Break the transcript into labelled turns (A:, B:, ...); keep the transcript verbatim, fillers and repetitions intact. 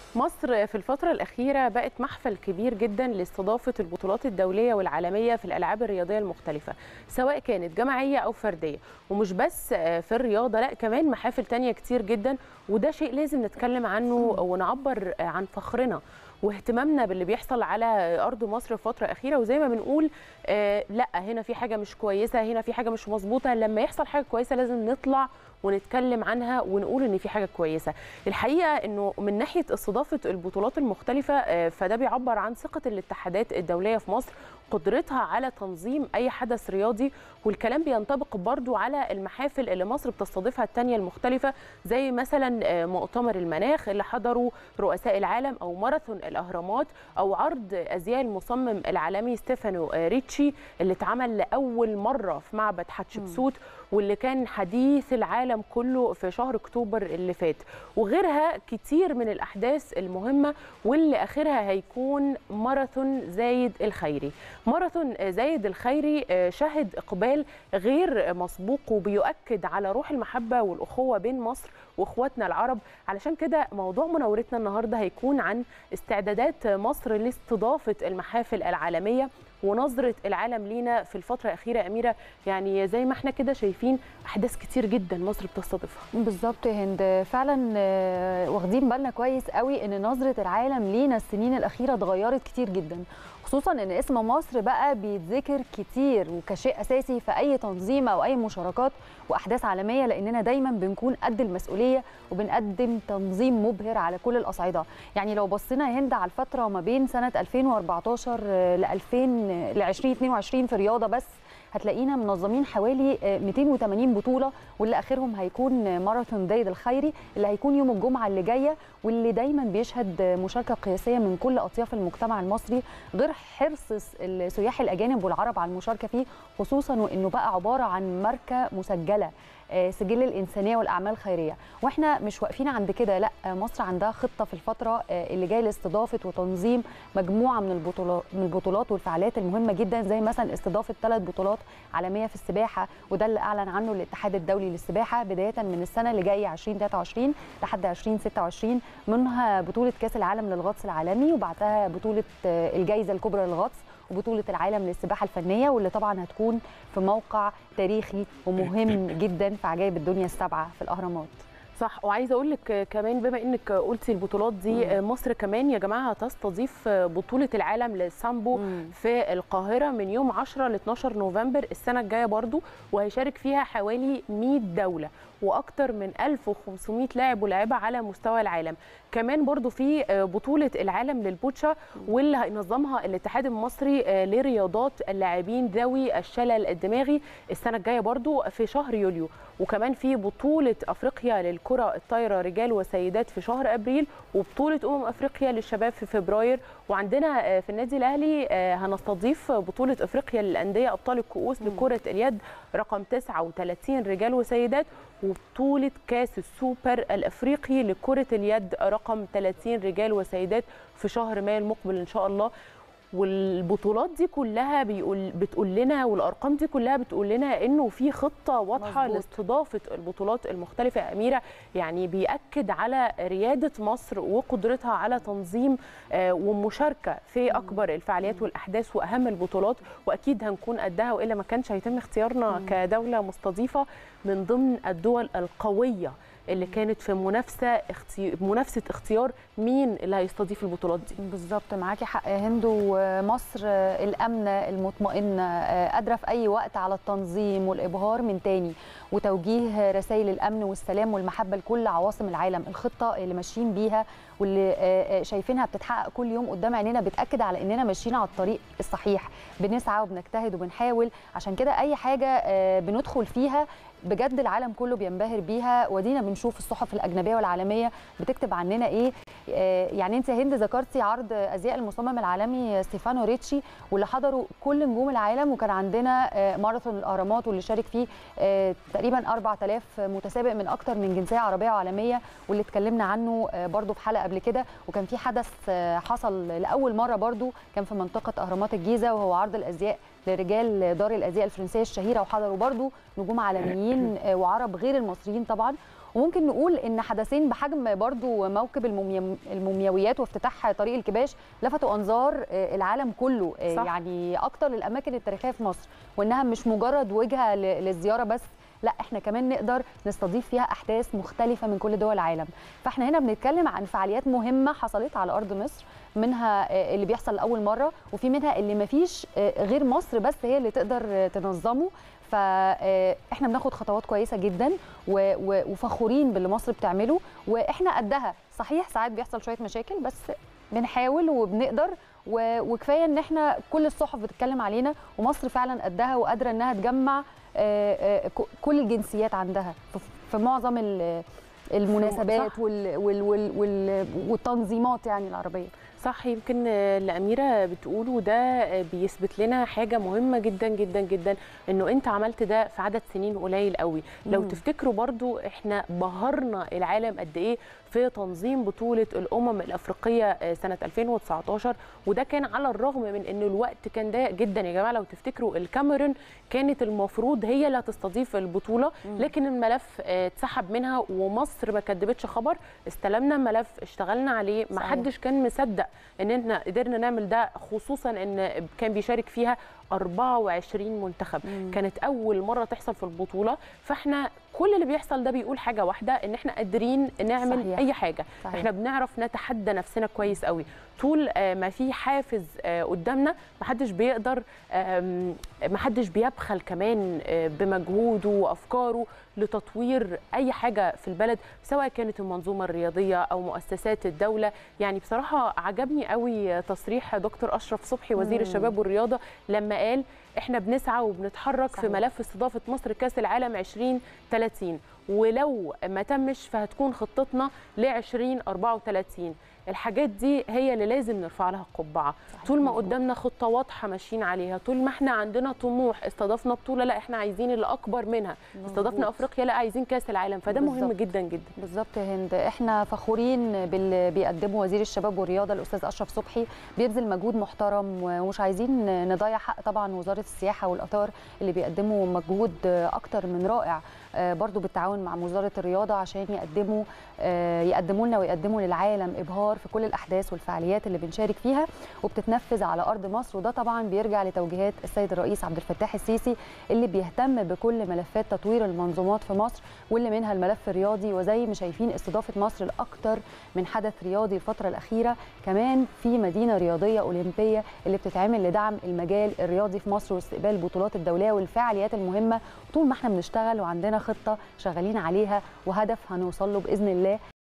A: مصر في الفترة الأخيرة بقت محفل كبير جدا لاستضافة البطولات الدولية والعالمية في الألعاب الرياضية المختلفة، سواء كانت جماعية أو فردية. ومش بس في الرياضة، لا كمان محافل تانية كتير جدا، وده شيء لازم نتكلم عنه ونعبر عن فخرنا واهتمامنا باللي بيحصل على أرض مصر في فترة أخيرة. وزي ما بنقول آه لا هنا في حاجة مش كويسة، هنا في حاجة مش مظبوطة. لما يحصل حاجة كويسة لازم نطلع ونتكلم عنها ونقول ان في حاجه كويسه. الحقيقه انه من ناحيه استضافه البطولات المختلفه فده بيعبر عن ثقه الاتحادات الدوليه في مصر، قدرتها على تنظيم اي حدث رياضي. والكلام بينطبق برضو على المحافل اللي مصر بتستضيفها الثانيه المختلفه، زي مثلا مؤتمر المناخ اللي حضروا رؤساء العالم، او ماراثون الاهرامات، او عرض ازياء المصمم العالمي ستيفانو ريتشي اللي اتعمل لاول مره في معبد حتشبسوت، واللي كان حديث العالم كله في شهر اكتوبر اللي فات. وغيرها كتير من الاحداث المهمه، واللي اخرها هيكون ماراثون زايد الخيري. ماراثون زايد الخيري شهد اقبال غير مسبوق، وبيؤكد على روح المحبه والاخوه بين مصر واخواتنا العرب. علشان كده موضوع مناورتنا النهارده هيكون عن استعدادات مصر لاستضافه المحافل العالميه ونظره العالم لينا في الفتره الاخيره. اميره، يعني زي ما احنا كده شايفين احداث كتير جدا مصر بتستضيفها.
B: بالظبط يا هند، فعلا واخدين بالنا كويس قوي ان نظره العالم لينا السنين الاخيره اتغيرت كتير جدا، خصوصا ان اسم مصر بقى بيتذكر كتير وكشيء اساسي في اي تنظيم او اي مشاركات واحداث عالميه، لاننا دايما بنكون قد المسؤوليه وبنقدم تنظيم مبهر على كل الاصعده. يعني لو بصينا يا هند على الفتره ما بين سنه ألفين وأربعتاشر ل ألفين ل ألفين واثنين وعشرين في الرياضه بس، هتلاقينا منظمين حوالي مئتين وثمانين بطوله، واللي اخرهم هيكون ماراثون زايد الخيري اللي هيكون يوم الجمعه اللي جايه، واللي دايما بيشهد مشاركه قياسيه من كل اطياف المجتمع المصري، غير حرص السياح الاجانب والعرب على المشاركه فيه، خصوصا وانه بقى عباره عن ماركه مسجله، سجل الانسانيه والاعمال الخيريه. واحنا مش واقفين عند كده، لا مصر عندها خطه في الفتره اللي جايه لاستضافه وتنظيم مجموعه من البطولات من البطولات والفعاليات المهمه جدا، زي مثلا استضافه ثلاث بطولات عالميه في السباحه، وده اللي اعلن عنه الاتحاد الدولي للسباحه بدايه من السنه اللي جايه ألفين وثلاثة وعشرين لحد ألفين وستة وعشرين، منها بطوله كاس العالم للغطس العالمي، وبعدها بطوله الجائزه الكبرى للغطس، وبطوله العالم للسباحه الفنيه، واللي طبعا هتكون في موقع تاريخي ومهم جدا في عجائب الدنيا السبعه في الاهرامات.
A: صح. وعايزه اقول لك كمان بما انك قلتي البطولات دي، مصر كمان يا جماعه هتستضيف بطوله العالم للسامبو مم. في القاهره من يوم عشرة ل اتناشر نوفمبر السنه الجايه برضو، وهيشارك فيها حوالي مئة دوله واكثر من ألف وخمسمئة لاعب ولاعبه على مستوى العالم. كمان برضو في بطوله العالم للبوتشا، واللي هينظمها الاتحاد المصري لرياضات اللاعبين ذوي الشلل الدماغي السنه الجايه برضو في شهر يوليو. وكمان في بطوله افريقيا للكره الطايره رجال وسيدات في شهر ابريل، وبطوله امم افريقيا للشباب في فبراير. وعندنا في النادي الاهلي هنستضيف بطوله افريقيا للانديه ابطال الكؤوس لكره اليد رقم تسعة وثلاثين رجال وسيدات، وبطوله كاس السوبر الافريقي لكره اليد رقم ثلاثين رجال وسيدات في شهر مايو المقبل ان شاء الله. والبطولات دي كلها بيقول بتقول لنا، والارقام دي كلها بتقول لنا انه في خطه واضحه لاستضافه البطولات المختلفه يا اميره. يعني بيأكد على رياده مصر وقدرتها على تنظيم ومشاركه في اكبر الفعاليات والاحداث واهم البطولات، واكيد هنكون قدها، والا ما كانش هيتم اختيارنا كدوله مستضيفه من ضمن الدول القويه اللي كانت في منافسه اختي... منافسه اختيار مين اللي هيستضيف البطولات دي.
B: بالظبط، معاكي حق يا هند. ومصر الامنه المطمئنه قادره في اي وقت على التنظيم والابهار من تاني وتوجيه رسائل الامن والسلام والمحبه لكل عواصم العالم. الخطه اللي ماشيين بيها واللي شايفينها بتتحقق كل يوم قدام عينينا بتاكد على اننا ماشيين على الطريق الصحيح، بنسعى وبنجتهد وبنحاول. عشان كده اي حاجه بندخل فيها بجد العالم كله بينبهر بيها، ودينا بنشوف الصحف الاجنبيه والعالميه بتكتب عننا ايه. يعني انت يا هند ذكرتي عرض ازياء المصمم العالمي ستيفانو ريتشي، واللي حضروا كل نجوم العالم، وكان عندنا ماراثون الاهرامات واللي شارك فيه تقريبا أربعة آلاف متسابق من اكتر من جنسيه عربيه وعالميه، واللي اتكلمنا عنه برضو في حلقه قبل كده. وكان في حدث حصل لاول مره برضو كان في منطقه اهرامات الجيزه، وهو عرض الازياء لرجال دار الازياء الفرنسيه الشهيره، وحضروا برضو نجوم عالميين وعرب غير المصريين طبعا. وممكن نقول ان حدثين بحجم برضو موكب المومياويات وافتتاح طريق الكباش لفتوا انظار العالم كله. صح. يعني اكتر الاماكن التاريخيه في مصر، وانها مش مجرد وجهه للزياره بس، لا احنا كمان نقدر نستضيف فيها احداث مختلفه من كل دول العالم. فاحنا هنا بنتكلم عن فعاليات مهمه حصلت على ارض مصر، منها اللي بيحصل لاول مره، وفي منها اللي ما فيش غير مصر بس هي اللي تقدر تنظمه. فاحنا بناخد خطوات كويسه جدا وفخورين باللي مصر بتعمله، واحنا قدها. صحيح ساعات بيحصل شويه مشاكل، بس بنحاول وبنقدر، وكفايه ان احنا كل الصحف بتتكلم علينا، ومصر فعلا قدها وقادره انها تجمع كل الجنسيات عندها في معظم المناسبات والتنظيمات يعني العربيه.
A: صح. يمكن اللي أميرة بتقوله ده بيثبت لنا حاجة مهمة جدا جدا جدا، انه انت عملت ده في عدد سنين قليل قوي. لو مم. تفتكروا برضو احنا بهرنا العالم قد ايه في تنظيم بطولة الأمم الأفريقية سنة ألفين وتسعتاشر، وده كان على الرغم من أن الوقت كان ضيق جدا. يا جماعة لو تفتكروا الكاميرون كانت المفروض هي اللي هتستضيف البطولة، لكن الملف اتسحب منها ومصر ما كدبتش خبر. استلمنا الملف، اشتغلنا عليه، ما حدش كان مصدق ان احنا قدرنا نعمل ده، خصوصا ان كان بيشارك فيها أربعة وعشرين منتخب. مم. كانت أول مرة تحصل في البطولة. فاحنا كل اللي بيحصل ده بيقول حاجة واحدة، ان احنا قادرين نعمل صحيح. أي حاجة. صحيح. احنا بنعرف نتحدى نفسنا كويس قوي. طول ما في حافز قدامنا محدش بيقدر، محدش بيبخل كمان بمجهوده وأفكاره لتطوير أي حاجة في البلد، سواء كانت المنظومة الرياضية أو مؤسسات الدولة. يعني بصراحة عجبني قوي تصريح دكتور أشرف صبحي وزير مم. الشباب والرياضة لما قال احنا بنسعى وبنتحرك صحيح. في ملف استضافة مصر كأس العالم عشرين ثلاثين، ولو ما تمش فهتكون خطتنا ل عشرين أربعة وثلاثين. الحاجات دي هي اللي لازم نرفع لها قبعه. طول ما قدامنا خطه واضحه ماشيين عليها، طول ما احنا عندنا طموح، استضفنا بطوله لا احنا عايزين اللي اكبر منها، استضفنا افريقيا لا عايزين كاس العالم. فده بالزبط. مهم جدا جدا.
B: بالظبط يا هند، احنا فخورين باللي بيقدمه وزير الشباب والرياضه الاستاذ اشرف صبحي، بيبذل مجهود محترم، ومش عايزين نضيع حق طبعا وزاره السياحه والاثار اللي بيقدموا مجهود اكتر من رائع برضو بالتعاون مع وزاره الرياضه عشان يقدموا يقدموا لنا ويقدموا للعالم ابهار في كل الاحداث والفعاليات اللي بنشارك فيها وبتتنفذ على ارض مصر. وده طبعا بيرجع لتوجيهات السيد الرئيس عبد الفتاح السيسي اللي بيهتم بكل ملفات تطوير المنظومات في مصر، واللي منها الملف الرياضي. وزي ما شايفين استضافه مصر لاكثر من حدث رياضي الفتره الاخيره، كمان في مدينه رياضيه اولمبيه اللي بتتعمل لدعم المجال الرياضي في مصر واستقبال البطولات الدوليه والفعاليات المهمه. طول ما احنا بنشتغل وعندنا خطه شغالين عليها وهدف هنوصل له باذن الله.